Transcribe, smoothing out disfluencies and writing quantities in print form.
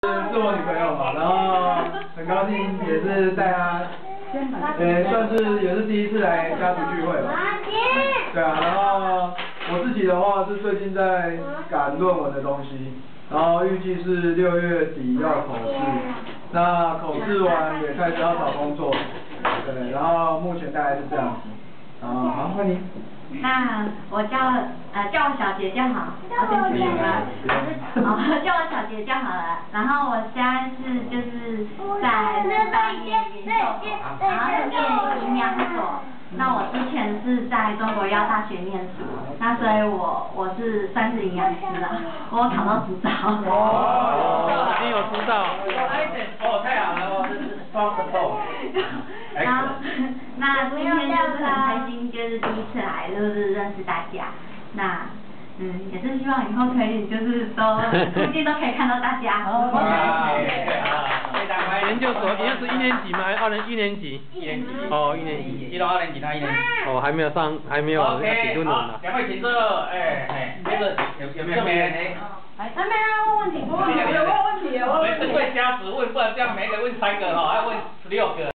是我女朋友嘛，然后很高兴也是带她，算是也是第一次来家族聚会吧。对啊，然后我自己的话是最近在赶论文的东西，然后预计是6月底要口试，那口试完也开始要找工作，对，然后目前大概是这样子。好，换你。 那我叫我小杰就好，我先叫我小杰就好了。然后我现在就是在大念研究所，然后是念营养所。那我之前是在中国药大学念书，那所以我是算是营养师啦，我考到执照。 哦，已经有执照。 哦，太好了，我是双手痛。 然后，那今天就是很开心，就是第一次来，就是认识大家。那，也是希望以后可以就是附近都可以看到大家。 研究所1年级吗？还是1年级？ 1年级。 哦，1年级。 1到2年级，他1年级。 哦，还没有写论文呢。 两位请坐，接着有没有没人？ 那没人问问题， 我有问问题，我们是问家属问，不然这样每个人问3个哈，要问16个。